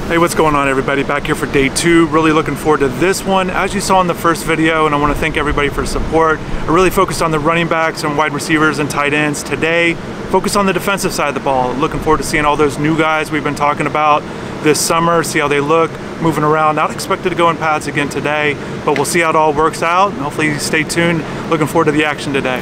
Hey, what's going on, everybody? Back here for day 2. Really looking forward to this one. As you saw in the first video, and I want to thank everybody for support, I really focused on the running backs and wide receivers and tight ends. Today, focus on the defensive side of the ball. Looking forward to seeing all those new guys we've been talking about this summer, see how they look, moving around. Not expected to go in pads again today, but we'll see how it all works out. And hopefully stay tuned. Looking forward to the action today.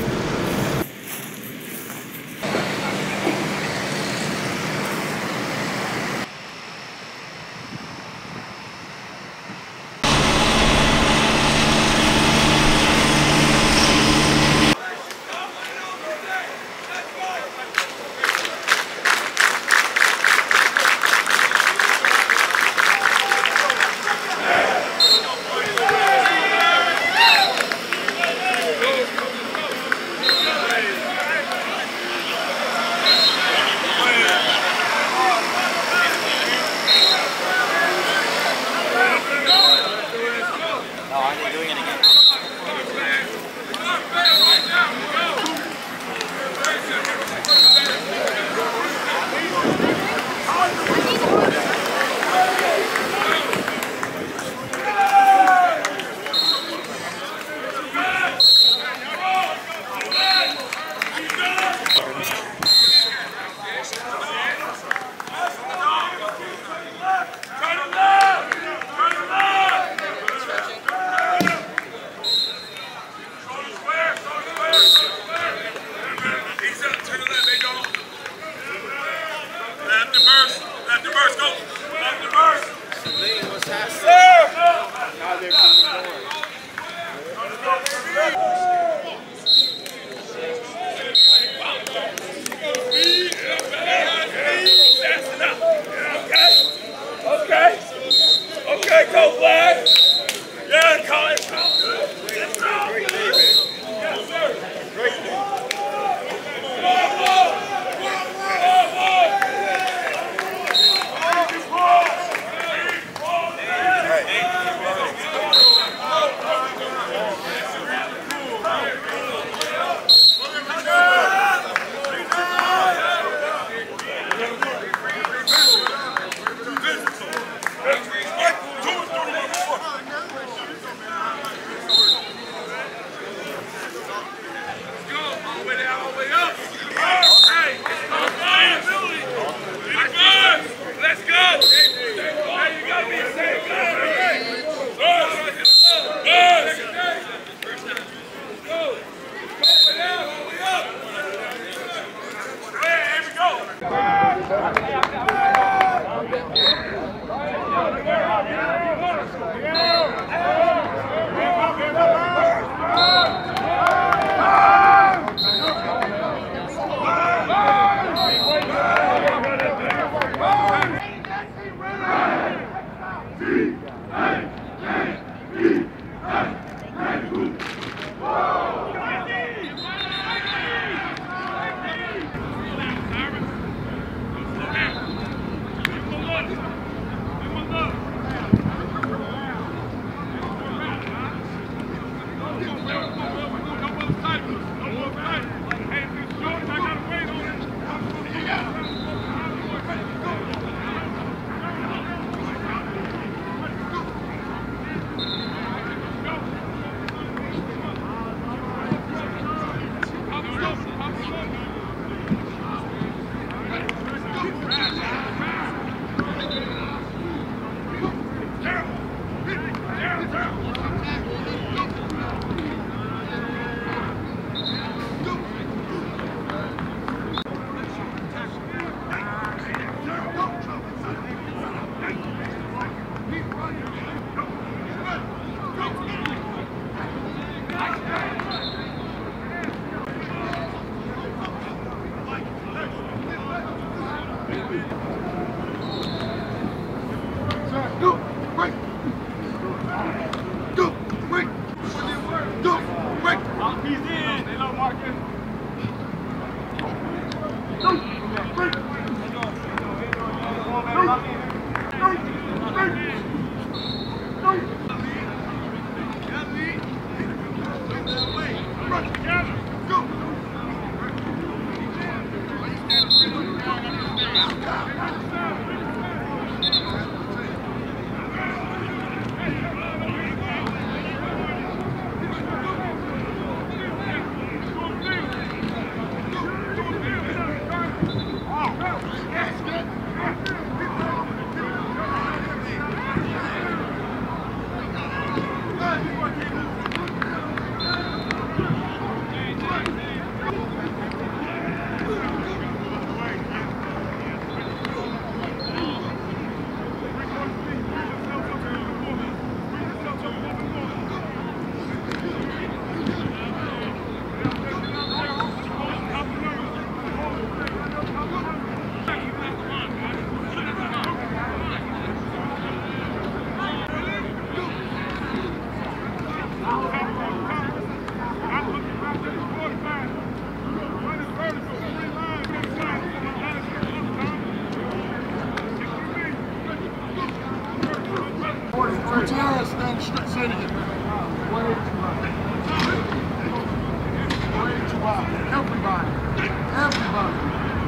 say it again. Way too high. Way too high. Everybody. Everybody.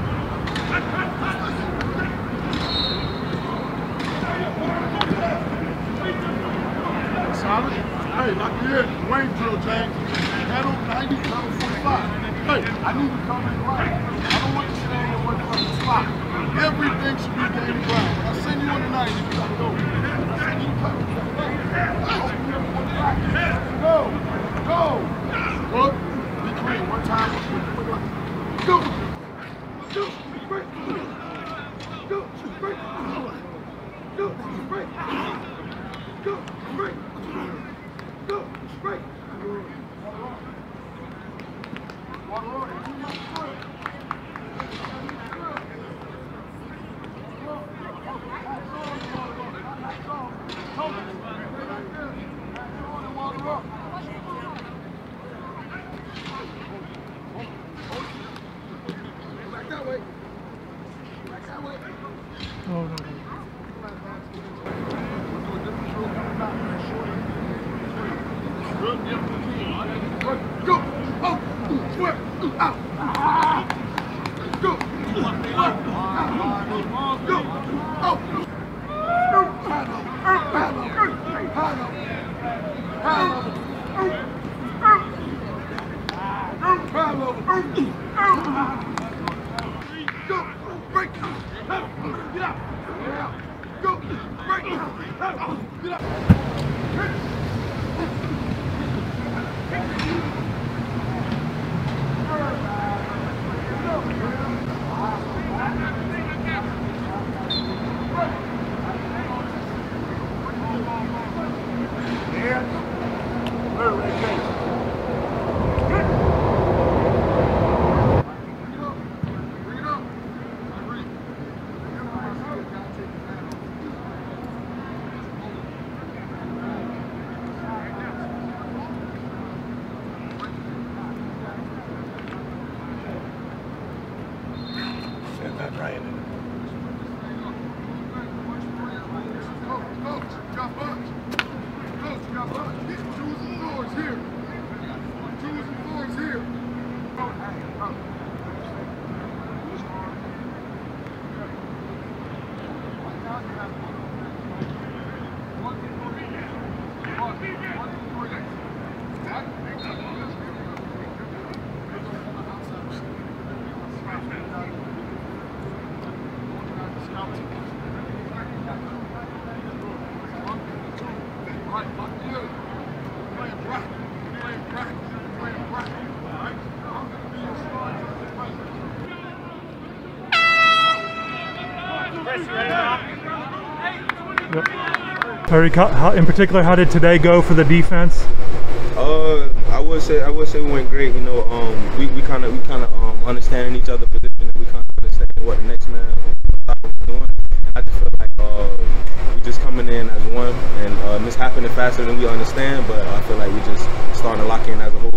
Solid. Hey, lock it in. Wayne drill, James. Pedal 90, pedal 45. Hey, I need to come in right. I don't want you to stay in one fucking spot. Everything should be gaining ground. When I send you on the 90, you gotta go. When I send you to go. Go. Look. Be clean. One time. Go. Go. Break. Go. Break. Go. Break. Go. Break. Go. Break. Oh, no. Go! Oh! Swear! Out! Go! Go! Oh! Go! Break! Get out! Go! Break! Get out! Perry, in particular, how did today go for the defense? I would say we went great. You know, we kind of understanding each other's position, and we kind of understanding what the next man was doing. I just feel like we just coming in as one, and this happening faster than we understand. But I feel like we just starting to lock in as a whole.